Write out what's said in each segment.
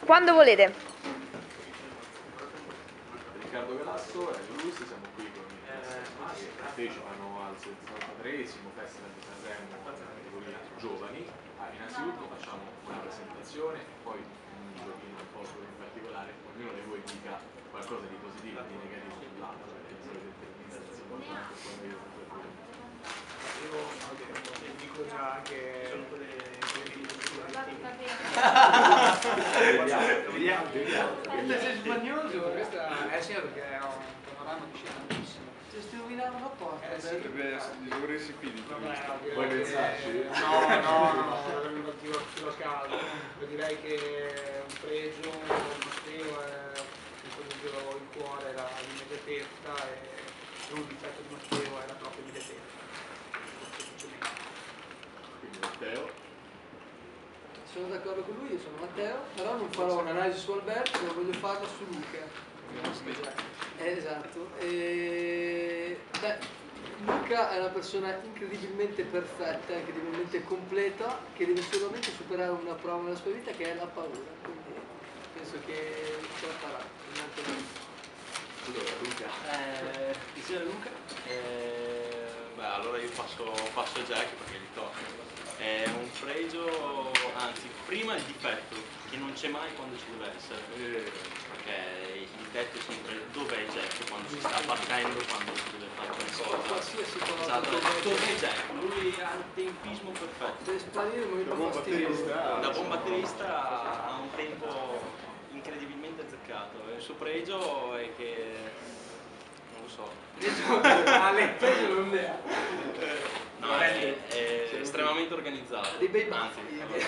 Quando volete. Riccardo Galasso e Luis, siamo qui con i che partecipano al 73esimo Festival di Sanremo categoria giovani. Innanzitutto facciamo una presentazione e poi un giochino un po' in particolare, ognuno di voi dica qualcosa di positivo e di negativo sull'altro, perché di solito interviste si portano anche un po' meglio. Io dico già che sei spagnoso, questa è sì, perché è un panorama di scena bellissimo. Ti stai rovinando apposta? Gli dovresti pidi. Vuoi pensarci? No, è un motivo sullo caso. Io direi che è un pregio, un Matteo è il cuore, l'immediatezza e un difetto di Matteo è la propria immediatezza. Quindi Matteo. Sono d'accordo con lui, io sono Matteo, però non farò un'analisi su Alberto, ma voglio farla su Luca. Esatto. Luca è una persona incredibilmente perfetta, incredibilmente completa, che deve solamente superare una prova nella sua vita che è la paura. Quindi penso che ce la farà. Allora, Luca. Chi sia Luca? Allora io passo a Jack perché gli tocca. È un pregio, anzi prima il difetto, che non c'è mai quando ci deve essere, perché il difetto è sempre dov'è Jack quando si sta battendo, quando si deve fare qualcosa. Qualsiasi cosa. Esatto, dov'è Jack? Lui ha il tempismo perfetto. Deve sparire il momento buon fastidioso. Da buon batterista ha un tempo incredibilmente azzeccato. Il suo pregio è che non lo so. No, è estremamente organizzato. Dei bei Anzi,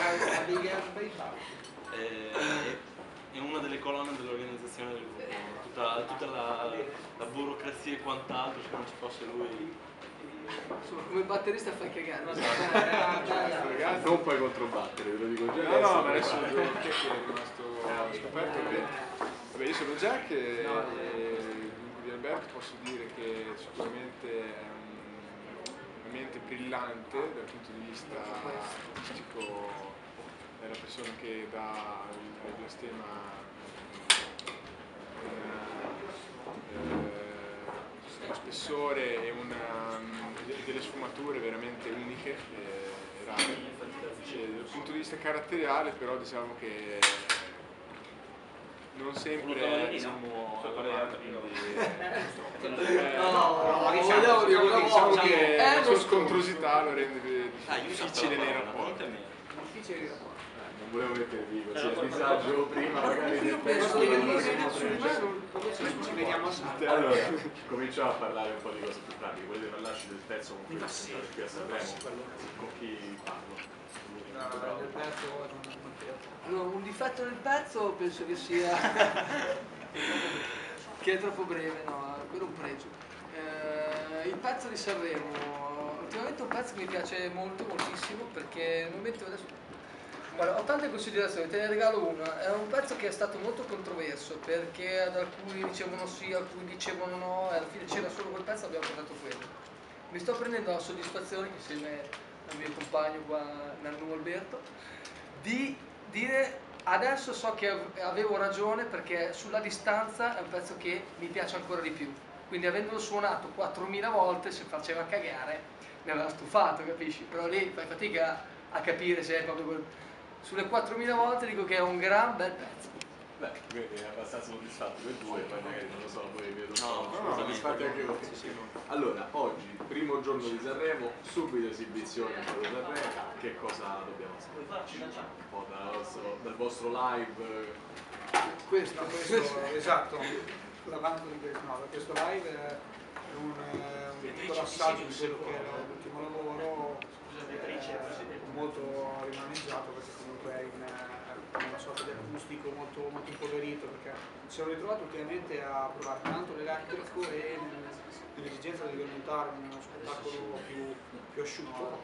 è una delle colonne dell'organizzazione del gruppo. Tutta la burocrazia e quant'altro, se non ci fosse lui. Insomma, come batterista fai cagare. Non puoi controbattere, ve lo dico già. No, ma adesso chi è che è rimasto scoperto che vabbè, io sono Jack e di Alberto posso dire che sicuramente è una mente brillante dal punto di vista artistico, è una persona che dà al blastema uno spessore e delle sfumature veramente uniche e rare. Dal punto di vista caratteriale però diciamo che non sempre siamo alla mano, diciamo che la sua scontrosità lo rende difficile nei rapporti. Non volevo mettervi così a disagio prima, magari Io penso ci vediamo a allora, cominciamo a parlare un po' di cose più pratiche. Volete parlarci del pezzo con cui presentare qui a Sanremo? Con chi parlo? Allora, un difetto del pezzo penso che sia che è troppo breve, no, quello è un pregio. Il pezzo di Sanremo, ultimamente è un pezzo che mi piace molto, moltissimo, perché nel momento adesso guarda, ho tante considerazioni, te ne regalo una. È un pezzo che è stato molto controverso, perché ad alcuni dicevano sì, alcuni dicevano no, e alla fine c'era solo quel pezzo e abbiamo portato quello. Mi sto prendendo la soddisfazione, insieme al mio compagno qua, Nannu Alberto, di dire adesso so che avevo ragione, perché sulla distanza è un pezzo che mi piace ancora di più. Quindi avendolo suonato 4000 volte, se faceva cagare, mi aveva stufato, capisci? Però lì fai fatica a capire se è proprio quel... Sulle 4000 volte dico che è un gran bel pezzo. Beh, è abbastanza soddisfatto per due, poi magari non lo so, voi vedo No, soddisfatti anche voi. Allora, oggi, primo giorno di Sanremo, subito esibizione a Sanremo, che cosa dobbiamo aspettare? Un po' dal vostro live. questo esatto, l'avanzo di questo, no, questo live è un piccolo assaggio di quello che era l'ultimo lavoro, molto rimaneggiato, perché comunque è una sorta di acustico molto, molto impoverito, perché ci siamo ritrovati ultimamente a provare tanto l'elettrico e nell'esigenza di diventare uno spettacolo più asciutto,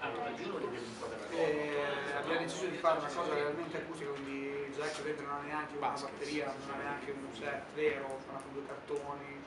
e abbiamo deciso di fare una cosa realmente acustica, quindi Jack ovviamente non ha neanche una batteria, non ha neanche un set vero, suona con due cartoni,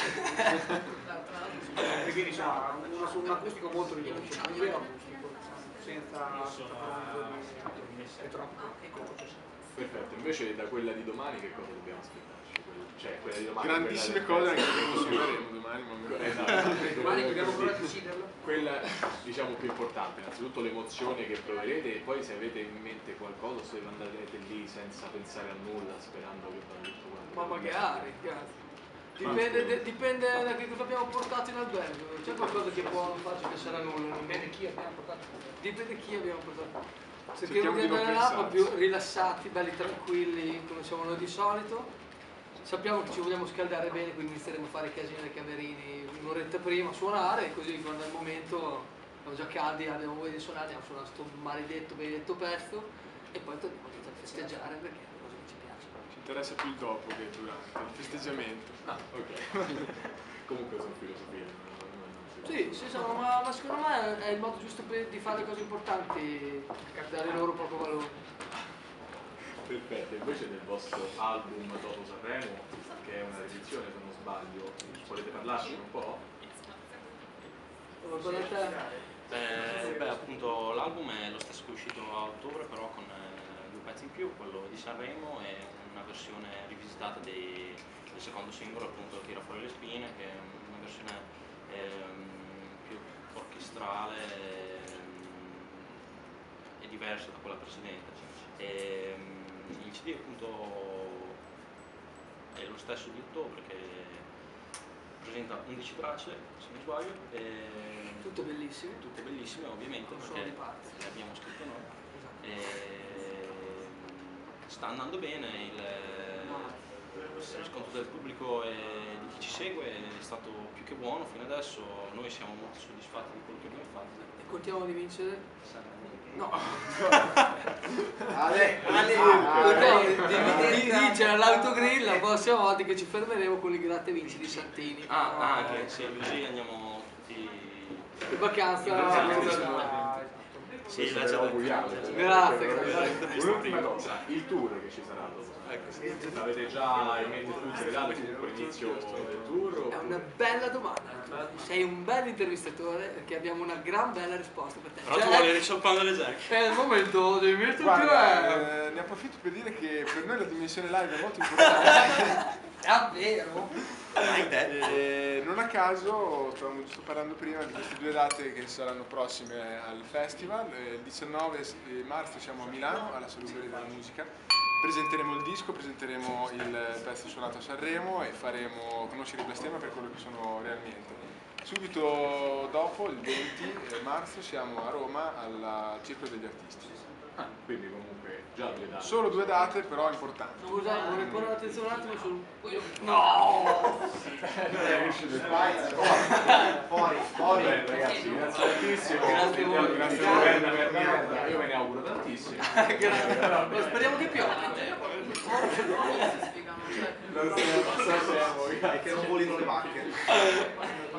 e quindi insomma un acustico molto ridotto, un vero acustico. senza pronto di troppo cose. Perfetto, invece da quella di domani che cosa dobbiamo aspettarci? Cioè, quella di domani, Grandissime cose anche che considereremo domani, ma Domani dobbiamo ancora deciderlo. Quella diciamo più importante, innanzitutto l'emozione che proverete e poi se avete in mente qualcosa, se andrete lì senza pensare a nulla, sperando che vada tutto quanto. Ma magari, dipende da che cosa abbiamo portato in albergo. C'è qualcosa che può non farci pensare a nulla. Dipende chi abbiamo portato. Dipende chi abbiamo portato. Cerchiamo Cerchiamo di di non andare là pensarci. proprio rilassati, belli tranquilli, come siamo noi di solito. Sappiamo che ci vogliamo scaldare bene, quindi inizieremo a fare i casini dai camerini un'oretta prima, a suonare, così quando è il momento siamo già caldi, abbiamo voglia di suonare, andiamo a suonare questo maledetto, benedetto pezzo e poi torniamo tutti a festeggiare perché è una cosa che ci piace. ci interessa più il dopo che il durante, il festeggiamento. Ah, ok. Comunque sono filosofie. Sì, ma secondo me è il modo giusto di fare le cose importanti, dare loro proprio valore. Perfetto, invece del vostro album dopo Sanremo, che è una riedizione se non sbaglio, volete parlarci un po'? Beh, appunto l'album è lo stesso che è uscito a ottobre, però con 2 pezzi in più, quello di Sanremo e una versione rivisitata del secondo singolo, appunto Tira fuori le spine, che è una versione più orchestrale e diversa da quella precedente. Il CD appunto è lo stesso di ottobre, che presenta 11 tracce, se non sbaglio, Tutte bellissime ovviamente, non sono perché di parte. le abbiamo scritte noi. Esatto. Sta andando bene, il riscontro del pubblico e di chi ci segue è stato più che buono fino adesso, noi siamo molto soddisfatti di quello che abbiamo fatto. E contiamo di vincere? No. Vincere all'autogrill la prossima volta che ci fermeremo con il gratta e vinci di Santini. Anche sì, così andiamo tutti In vacanza. sì, Questo ve lo auguriamo. Grazie. Un'ultima cosa, il tour che ci sarà dopo. Avete già in mente tutte le date comunque l'inizio del tour? È una bella domanda. Sei un bel intervistatore perché abbiamo una gran bella risposta per te. Però tu vuoi risolvere le Jack. È il momento dei miei Guarda, ne approfitto per dire che per noi la dimensione live è molto importante. Davvero? Non a caso, stavamo giusto parlando prima di queste 2 date che saranno prossime al festival. Il 19 marzo siamo a Milano, alla Salubri della Musica. Presenteremo il disco, presenteremo il pezzo suonato a Sanremo e faremo conoscere i Blastema per quello che sono realmente. Subito dopo, il 20 marzo, siamo a Roma al Circolo degli Artisti. Quindi comunque già 2 date. Solo 2 date, però importanti. Scusa, vorrei porre l'attenzione un attimo sul... Fuori, ragazzi, grazie tantissimo. Grazie a voi. Grazie per merda. Io ve ne auguro tantissimi. Grazie. Speriamo che piova. Non siamo, che non volino le macchine.